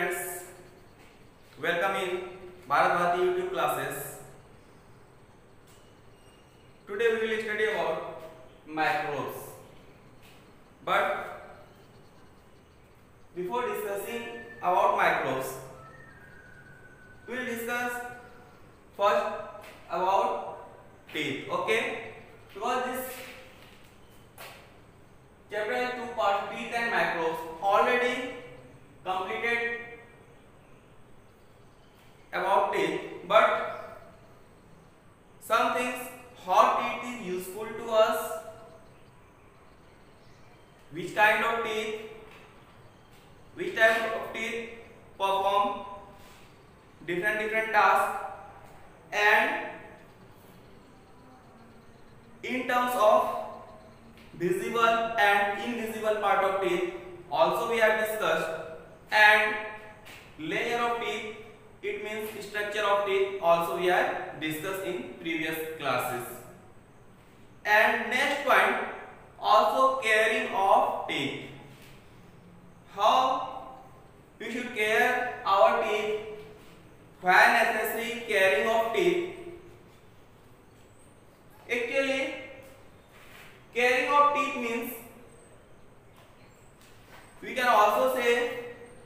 students, welcome in Bharat Bharati YouTube classes. Today we will study about macros. But before discussing about macros, we will discuss first about teeth. Okay? Because this chapter has two parts, teeth and macros, already completed about teeth, but some things how teeth is useful to us, which kind of teeth, which type of teeth perform different tasks, and in terms of visible and invisible part of teeth also we have discussed, and layer of teeth, it means structure of teeth, also we have discussed in previous classes. And next point, also caring of teeth, how we should care our teeth, when necessary caring of teeth. Actually, caring of teeth means we can also say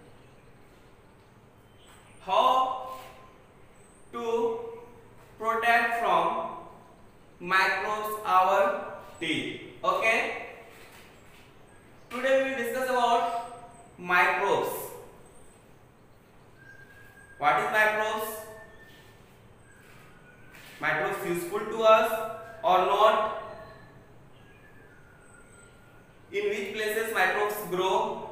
how to protect from microbes our teeth. Okay? Today we will discuss about microbes. What is microbes? Microbes useful to us or not? In which places microbes grow,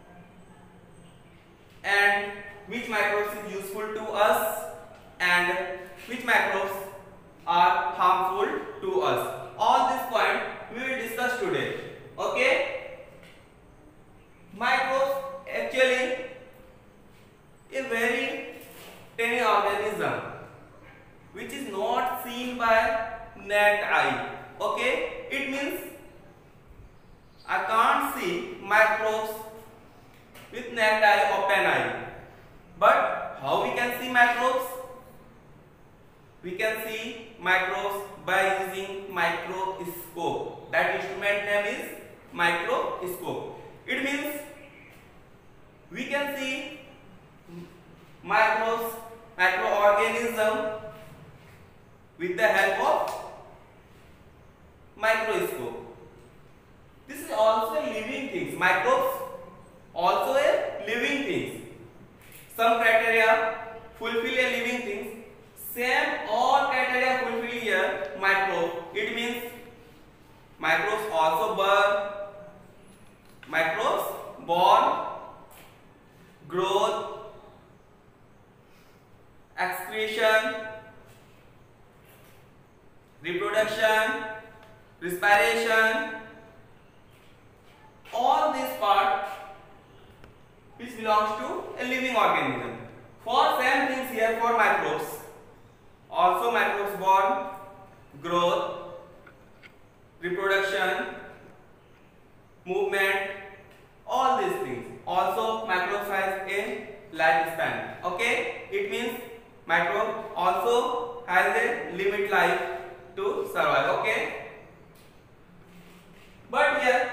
and which microbes is useful to us, and which microbes are harmful to us. All this point we will discuss today. Okay? Microbes actually a very tiny organism which is not seen by naked eye. Okay? It means I can't see microbes with naked eye, open eye. But how we can see microbes? We can see microbes by using microscope. That instrument name is microscope. It means we can see microbes, microorganism with the help of microscope. This is also a living things. Microbes also a living things. Some criteria fulfill a living things. Same all criteria fulfill here microbe. It means microbes also born, growth, excretion, reproduction, respiration, all this part which belongs to a living organism. For same things here for microbes. Also microbes born, growth, reproduction, movement, all these things. Also microbes has a lifespan. Okay? It means microbe also has a limit life to survive. Okay? But here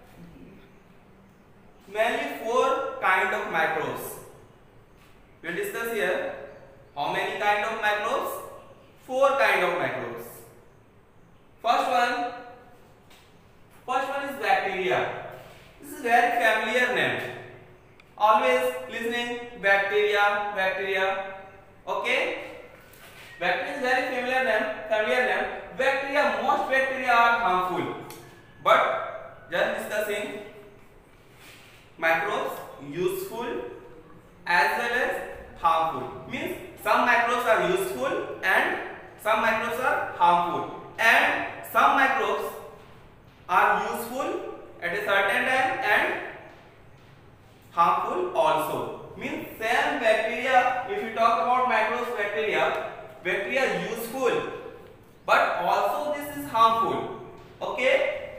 mainly four kind of microbes. We will discuss here how many kind of microbes? Four kind of microbes. First one is bacteria. This is very familiar name. Always listening bacteria. Okay? Bacteria is very familiar name. Bacteria, most bacteria are harmful. But just discussing microbes useful as well as harmful. Means some microbes are useful and some microbes are harmful, and some microbes are useful at a certain time and harmful also. Means same bacteria, if you talk about microbes, bacteria useful but also this is harmful. Okay?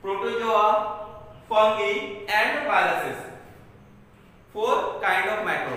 Protozoa, fungi and viruses. Four kind of microbes.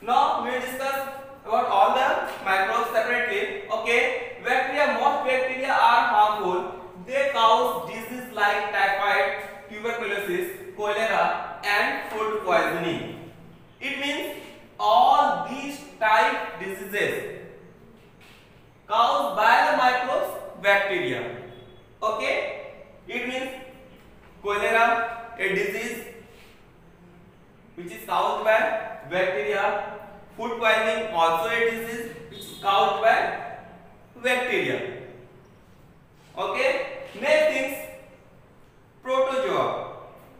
Now we will discuss about all the microbes separately. Okay, bacteria, most bacteria are harmful. They cause diseases like typhoid, tuberculosis, cholera, and food poisoning. It means all these type diseases caused by the microbes, bacteria. Okay, it means cholera, a disease which is caused by bacteria. Food poisoning, also a disease which is caused by bacteria. Okay, next things, protozoa.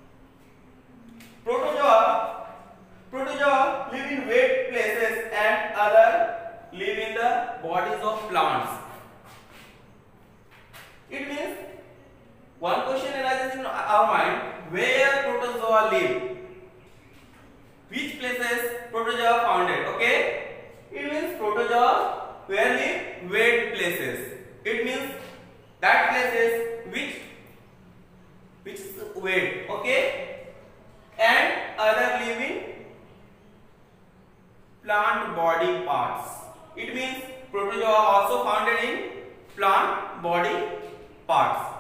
Protozoa live in wet places and other live in the bodies of plants. It means one question arises in our mind, where protozoa live? Which places protozoa founded? Okay, it means protozoa where live wet places. It means that places which is wet. Okay, and other live in plant body parts. It means protozoa also founded in plant body parts.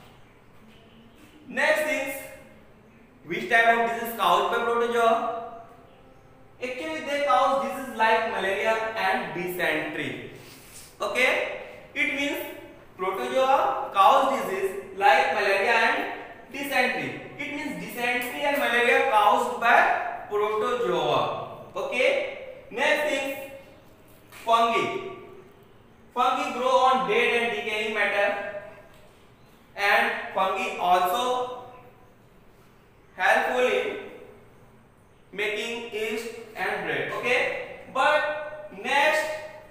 Next things, which type of disease caused by protozoa? Actually, they cause diseases like malaria and dysentery. Okay, it means protozoa cause disease like malaria and dysentery. It means dysentery and malaria caused by protozoa. Okay, next thing, fungi. Fungi grow on dead and decaying matter, and fungi also helpful in making yeast and bread. Okay, but next,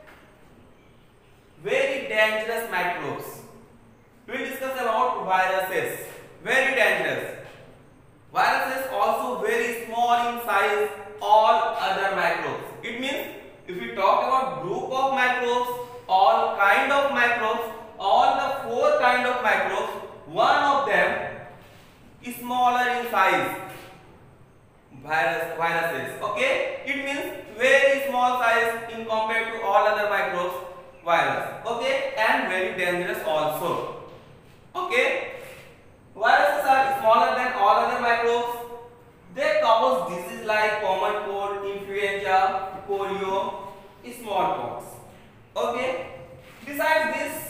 very dangerous microbes. We will discuss about viruses. Very dangerous. Viruses also very small in size, all other microbes. It means if we talk about group of microbes, all kind of microbes, all the 4 kind of microbes, one of them is smaller in size. Viruses. Okay, it means very small size in compared to all other microbes, virus. Okay, and very dangerous also. Okay, viruses are smaller than all other microbes. They cause disease like common cold, influenza, polio, smallpox. Okay, besides this,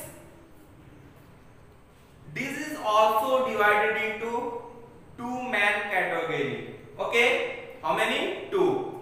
disease also divided into 2 main categories. Okay, how many? 2.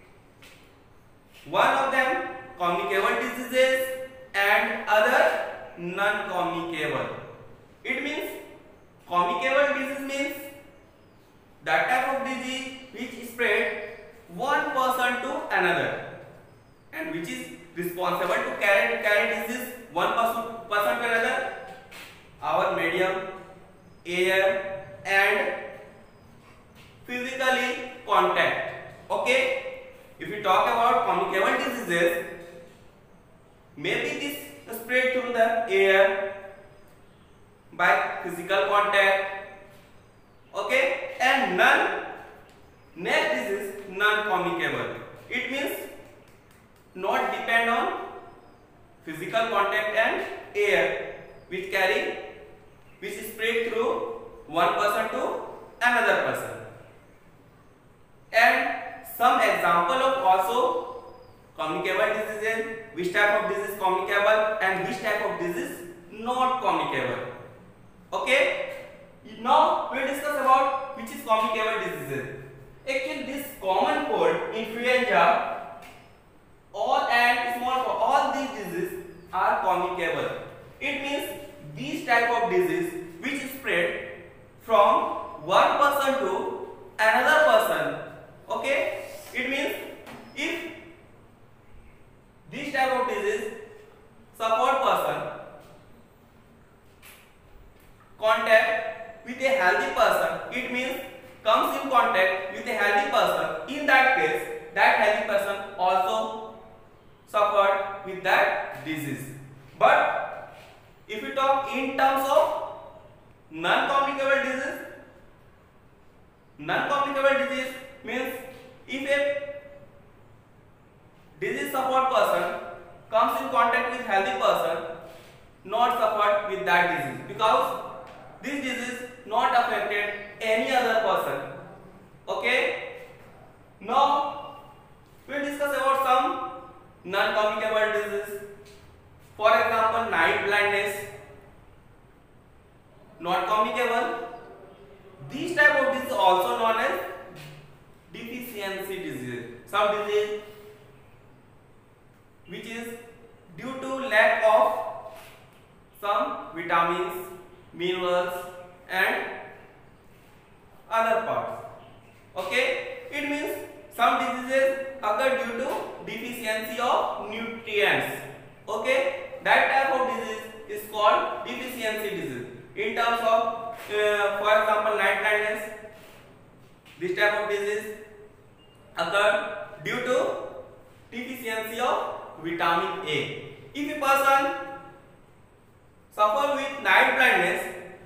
One of them communicable diseases and other non-communicable. It means communicable disease means that type of disease which spread one person to another and which is responsible to carry disease one person to another. Our medium, air, and physically contact. Okay, if we talk about communicable diseases, maybe this spread through the air by physical contact. Okay, and next disease non-communicable. It means not depend on physical contact and air which is spread through one person to another person. And some example of also communicable diseases, which type of disease communicable and which type of disease not communicable. Okay, now we will discuss about which is communicable diseases. Actually, this common cold, influenza, and smallpox, all these diseases are communicable. It means these type of disease which is spread from one person to another person. Okay, it means if this type of disease support person contact with a healthy person, it means comes in contact with a healthy person, in that case that healthy person also suffered with that disease. But if we talk in terms of non-communicable disease, non-communicable disease means if a comes in contact with healthy person not suffered with that disease, because this disease not affected any other person. Okay. Now we'll discuss about some non-communicable diseases. For example, night blindness, not communicable. These type of disease also known as deficiency disease. Some disease which is due to lack of some vitamins, minerals and other parts. Okay, it means some diseases occur due to deficiency of nutrients. Okay, that type of disease is called deficiency disease. In terms of for example, night blindness, this type of disease occur due to deficiency of vitamin A. If a person suffer with night blindness,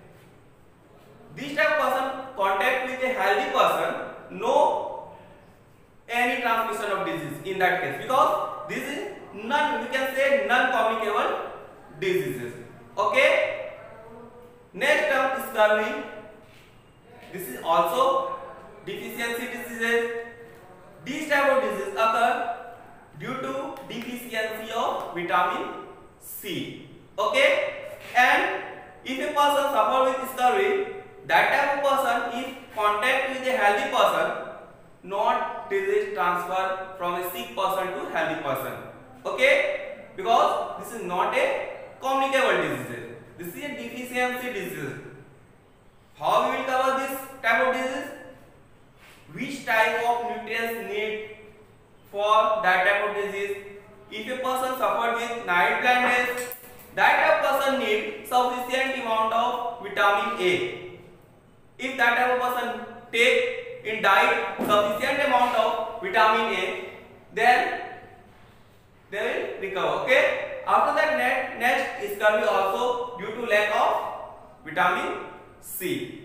this type of person contact with a healthy person, no any transmission of disease in that case, because this is we can say non-communicable diseases. Okay. Next term is scurvy. This is also deficiency diseases. These type of diseases occur due to deficiency of vitamin C. Okay, and if a person suffer with scurvy, that type of person is contact with a healthy person, not disease transfer from a sick person to healthy person. Okay, because this is not a communicable disease. This is a deficiency disease. How we will cover this type of disease? Which type of nutrients need for that type of disease? If a person suffered with night blindness, that type of person needs sufficient amount of vitamin A. If that type of person take in diet sufficient amount of vitamin A, then they will recover. Okay. After that, next is scurvy also due to lack of vitamin C.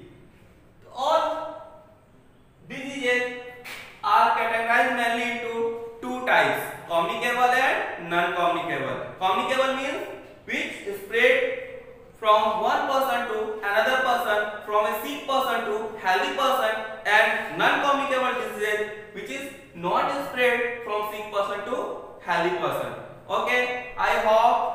All diseases are categorized mainly into two types: communicable and non-communicable. Communicable means which spread from one person to another person, from a sick person to healthy person, and non-communicable diseases which is not spread from sick person to healthy person. Okay, I hope